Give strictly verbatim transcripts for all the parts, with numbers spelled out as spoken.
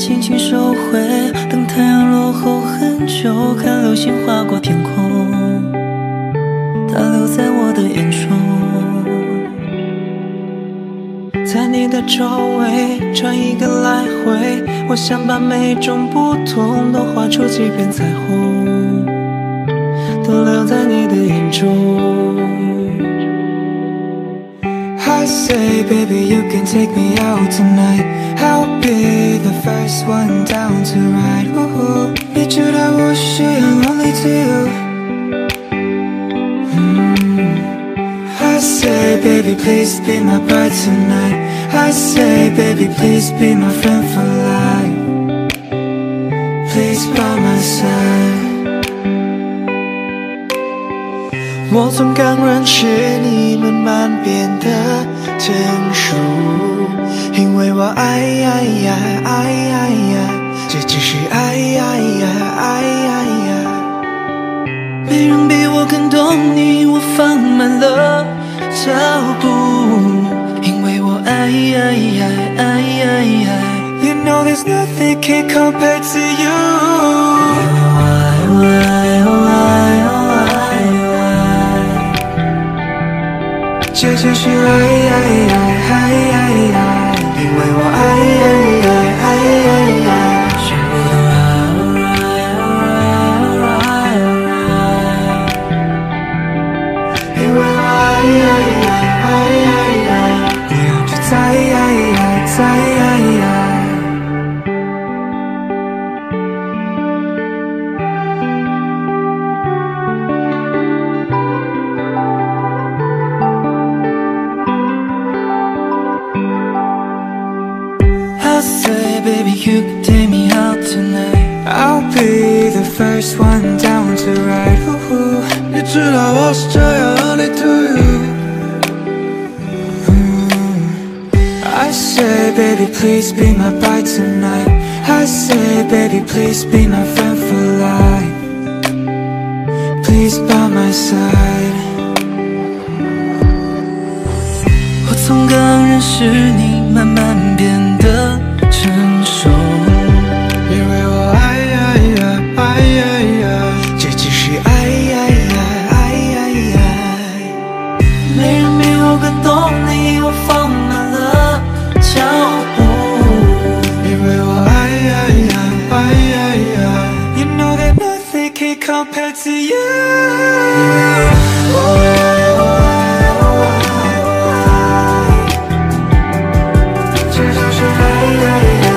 轻轻收回，等太阳落后很久，看流星划过天空，它留在我的眼中。在你的周围转一个来回，我想把每种不同都画出几片彩虹，都留在你的眼中。 I say, baby, you can take me out tonight. I'll be the first one down to ride. Ooh, 你知道我需要 only to you. Mm. I say, baby, please be my bride tonight. I say, baby, please be my friend for life. Please by my side. 我总刚认识你，慢慢变得成熟，因为我爱呀呀爱呀呀，这只是爱呀呀爱呀呀。没人比我更懂你，我放慢了脚步，因为我爱呀呀爱呀呀。 You know there's nothing can compare to you. 我爱我爱我爱我这就是爱爱爱爱爱爱，因为我爱爱爱爱爱， 全部都爱爱因为我爱爱爱爱爱，不要去再爱爱再爱爱。 Say, baby, you can take me out tonight. I'll be the first one down to ride. Ooh, 你知道我是这样 only to you. mm. I say, baby, please be my bride tonight. I say, baby, please be my friend for life. Please by my side. 我从刚认识你，慢慢变得成熟， 因为我爱呀呀爱呀呀，这只是爱呀呀爱呀呀。 没人比我更懂你，我放慢了脚步， 因为我爱呀呀爱呀呀。You know that nothing can compare to you. 我爱我爱我爱我爱，这就是爱呀呀。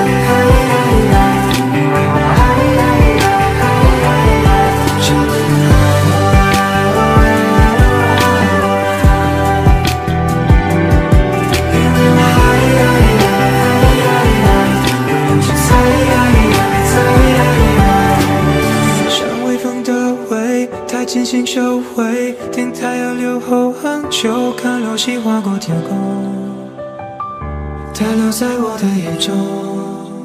轻轻收回，听太阳流后很久，看流星划过天空，它留在我的眼中。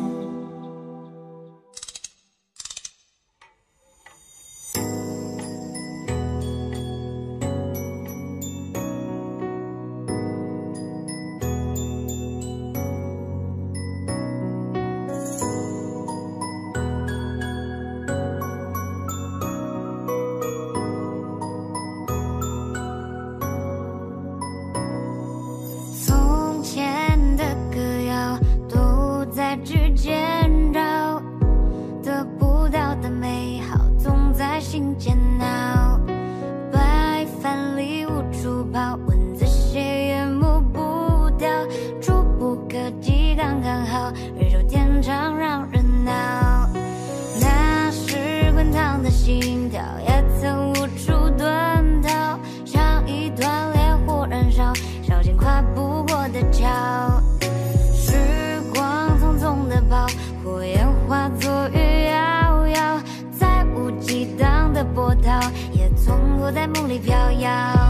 心煎熬，白饭里无处跑，蚊子血也摸不到，触不可及刚刚好，日久天长让人恼。那时滚烫的心跳，也曾无处遁逃，像一团烈火燃烧，烧尽跨不过的桥。时光匆匆的跑，火焰化作雨遥遥，再无激荡的波涛，也从不在梦里飘摇。